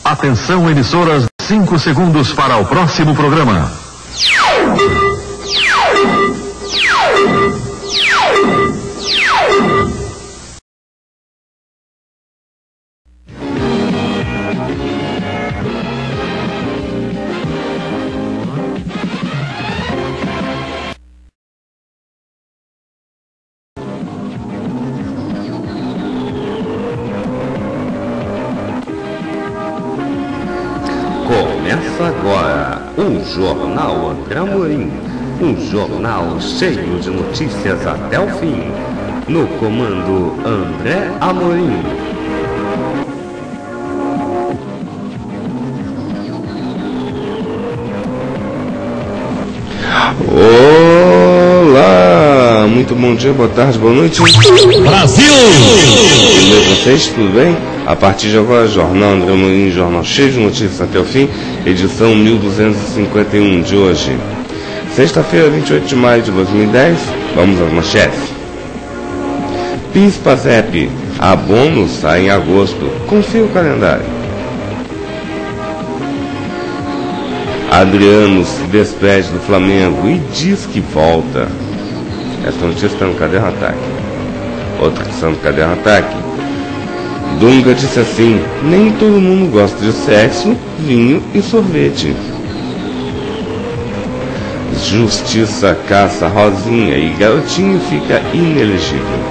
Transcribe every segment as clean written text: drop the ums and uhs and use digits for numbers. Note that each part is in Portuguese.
Atenção, emissoras, 5 segundos para o próximo programa. Começa agora o Jornal André Amorim, um jornal cheio de notícias até o fim. No comando André Amorim. Olá, muito bom dia, boa tarde, boa noite. Brasil! Tudo bem com vocês? Tudo bem? A partir de agora, Jornal André Amorim, jornal cheio de notícias até o fim, edição 1251 de hoje. Sexta-feira, 28 de maio de 2010, vamos às manchetes. PIS/PASEP, abono sai em agosto, confira o calendário. Adriano se despede do Flamengo e diz que volta. Essa notícia está no Caderno Ataque. Outra que está no Caderno Ataque. Dunga disse assim: nem todo mundo gosta de sexo, vinho e sorvete. Justiça caça Rosinha e garotinho fica inelegível.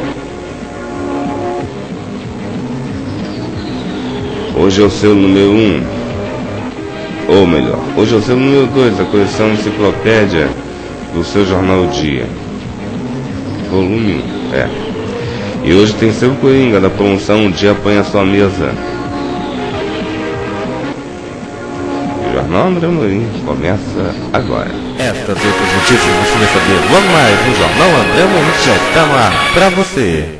Hoje é o seu número 1. Ou melhor, hoje é o seu número 2 da coleção Enciclopédia do seu Jornal O Dia. Volume 1. E hoje tem seu Coringa da promoção Um Dia Põe a Sua Mesa. O Jornal André Amorim começa agora. Estas outras notícias você vai saber logo mais no Jornal André Amorim, já está no ar pra você.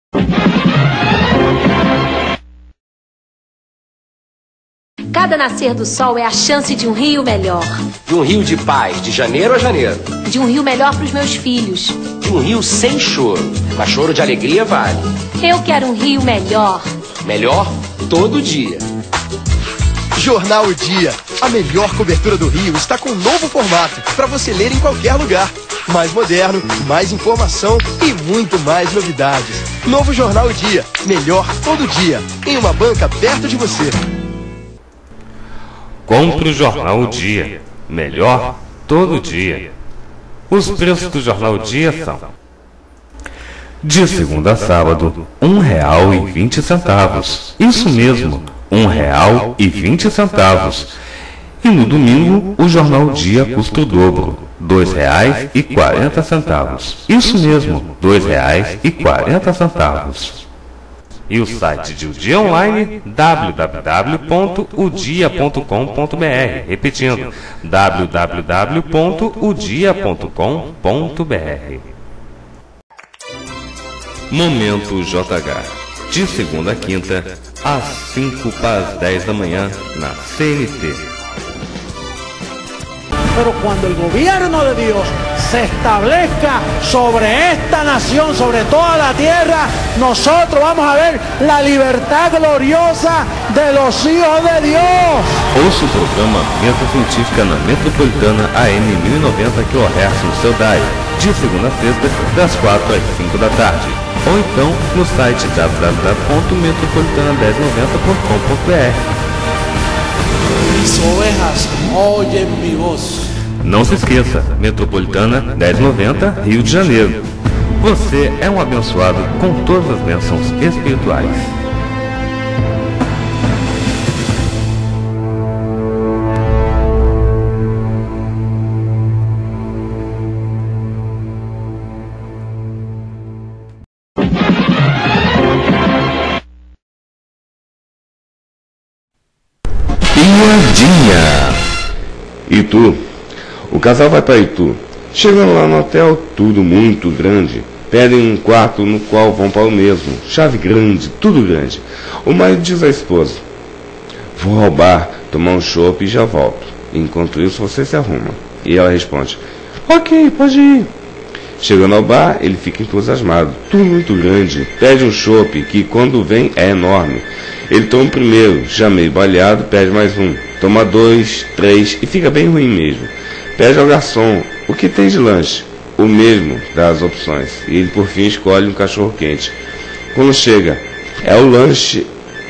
Cada nascer do sol é a chance de um rio melhor. De um rio de paz, de janeiro a janeiro. De um rio melhor para os meus filhos. De um rio sem choro, mas choro de alegria vale. Eu quero um rio melhor. Melhor todo dia. Jornal O Dia. A melhor cobertura do Rio está com um novo formato para você ler em qualquer lugar. Mais moderno, mais informação e muito mais novidades. Novo Jornal O Dia. Melhor todo dia. Em uma banca perto de você. Compre o Jornal O Dia. Melhor todo dia. Os preços do Jornal O Dia são: de segunda a sábado, R$1,20. Isso mesmo, R$1,20. E no domingo, o Jornal O Dia custa o dobro, R$2,40. Isso mesmo, R$2,40. E o site de O Dia Online, www.odia.com.br. Repetindo, www.odia.com.br. Momento JH. De segunda a quinta, às 5 para as 10 da manhã, na CNT. Pero cuando el gobierno de Dios se establezca sobre esta nación, sobre toda la tierra, nosotros vamos a ver la libertad gloriosa de los hijos de Dios. Ouça o programa Mesa Científica na Metropolitana AM 1090 kHz no seu dial, de segunda a sexta, das 4 às 5 da tarde. Ou então no site www.metropolitana1090.com.br. Mis ovejas oyen mi voz. Não se esqueça, Metropolitana 1090, Rio de Janeiro. Você é um abençoado com todas as bênçãos espirituais. Piadinha. Itu. O casal vai para Itu. Chegando lá no hotel, tudo muito grande. Pedem um quarto no qual vão para o mesmo. Chave grande, tudo grande. O marido diz à esposa: vou ao bar, tomar um chopp e já volto. Enquanto isso, você se arruma. E ela responde: ok, pode ir. Chegando ao bar, ele fica entusiasmado. Tudo muito grande. Pede um chopp, que quando vem é enorme. Ele toma o primeiro, já meio baleado, pede mais um. Toma 2, 3 e fica bem ruim mesmo. Pede ao garçom, o que tem de lanche? O mesmo das opções. E ele por fim escolhe um cachorro quente. Quando chega, é o lanche.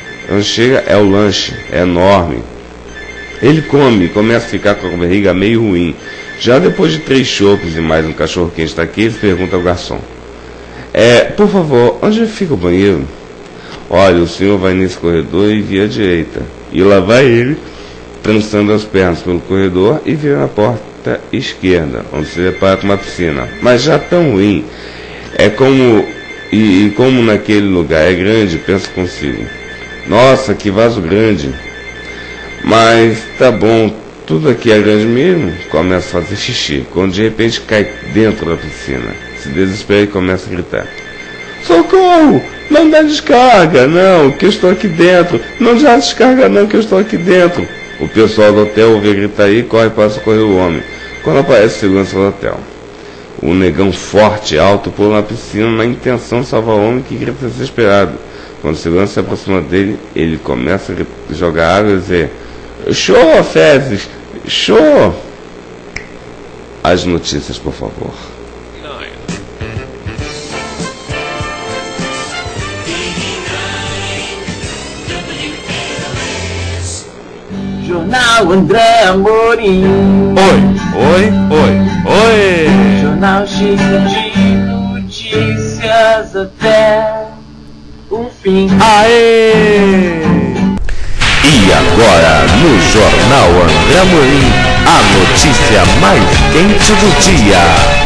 É enorme. Ele come e começa a ficar com a barriga meio ruim. Já depois de 3 chopps e mais um cachorro quente daquele, pergunta ao garçom. Por favor, onde fica o banheiro? Olha, o senhor vai nesse corredor e vira à direita. E lá vai ele, trançando as pernas pelo corredor e vira na porta esquerda, onde se depara com uma piscina. Mas já tão ruim. Como naquele lugar é grande, pensa consigo. Nossa, que vaso grande. Mas tá bom, tudo aqui é grande mesmo. Começa a fazer xixi, quando de repente cai dentro da piscina. Se desespera e começa a gritar. Socorro! Não dá descarga, não, que eu estou aqui dentro. Não dá descarga, não, que eu estou aqui dentro. O pessoal do hotel ouve gritar aí e corre para socorrer o homem. Quando aparece o segurança do hotel. O negão forte e alto pula na piscina na intenção de salvar o homem que grita desesperado. Quando o segurança se aproxima dele, ele começa a jogar água e dizer: show, fezes! Show! As notícias, por favor. Jornal André Amorim. Oi. Jornal cheio de notícias até o fim. Aê! E agora, no Jornal André Amorim, a notícia mais quente do dia.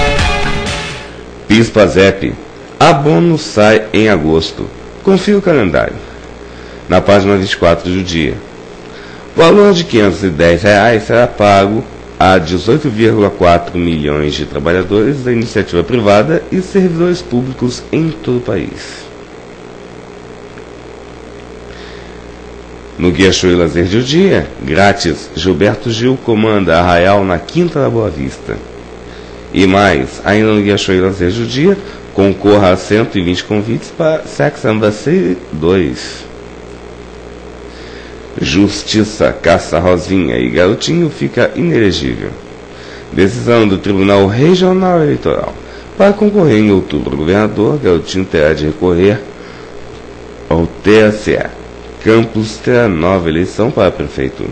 PIS/PASEP. Abono sai em agosto. Confira o calendário. Na página 24 do dia. O valor de R$ 510 será pago a 18,4 milhões de trabalhadores da iniciativa privada e servidores públicos em todo o país. No Guia Show e Lazer do dia, grátis, Gilberto Gil comanda Arraial na Quinta da Boa Vista. E mais, ainda no Guia Show e Lazer do dia, concorra a 120 convites para Sex and the City 2. Justiça caça Rosinha e Garotinho fica inelegível. Decisão do Tribunal Regional Eleitoral. Para concorrer em outubro, o governador Garotinho terá de recorrer ao TSE. Campos terá nova eleição para prefeito.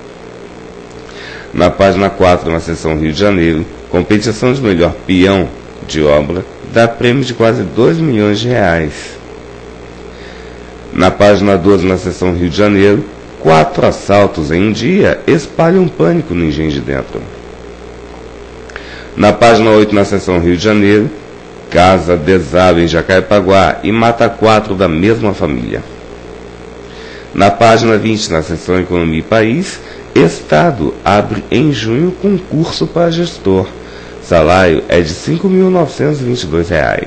Na página 4, na seção Rio de Janeiro, competição de melhor peão de obra dá prêmio de quase R$2 milhões. Na página 12, na seção Rio de Janeiro, 4 assaltos em um dia espalham pânico no Engenho de Dentro. Na página 8, na seção Rio de Janeiro, casa desaba em Jacarepaguá e mata 4 da mesma família. Na página 20, na seção Economia e País, Estado abre em junho concurso para gestor. Salário é de R$ 5.922.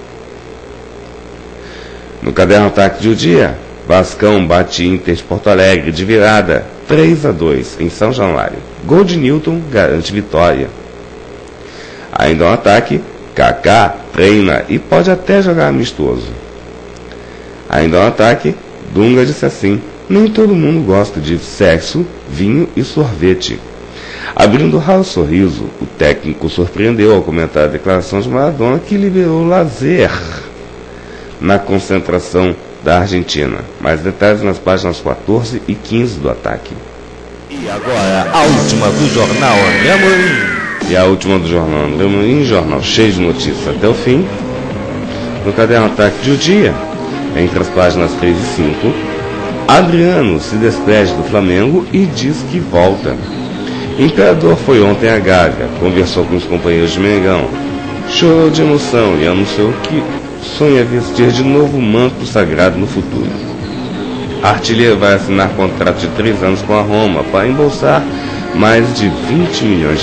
No caderno Ataque do dia, Vascão bate Inter de Porto Alegre de virada 3-2 em São Januário. Gol de Newton garante vitória. Ainda no ataque, Kaká treina e pode até jogar amistoso. Ainda no ataque, Dunga disse assim: nem todo mundo gosta de sexo, vinho e sorvete. Abrindo um raro sorriso, o técnico surpreendeu ao comentar a declaração de Maradona que liberou lazer na concentração da Argentina. Mais detalhes nas páginas 14 e 15 do ataque. E agora, a última do Jornal André Amorim. E a última do Jornal André Amorim, jornal cheio de notícias até o fim. No caderno Ataque do dia, entre as páginas 3 e 5, Adriano se despede do Flamengo e diz que volta. Imperador foi ontem à Gávea, conversou com os companheiros de Mengão, chorou de emoção e anunciou que sonha vestir de novo o manto sagrado no futuro. Artilheiro vai assinar contrato de 3 anos com a Roma para embolsar mais de R$20 milhões.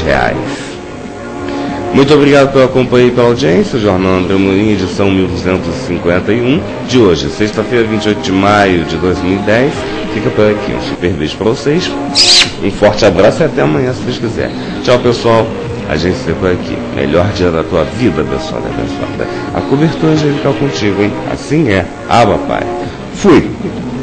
Muito obrigado pela companhia e pela audiência. O Jornal André Amorim, edição 1251, de hoje, sexta-feira, 28 de maio de 2010. Fica por aqui. Um super beijo para vocês. Um forte abraço e até amanhã, se Deus quiser. Tchau, pessoal. A gente se vê por aqui. Melhor dia da tua vida, abençoada, abençoada. A cobertura angelical contigo, hein? Assim é. Aba, Pai. Fui.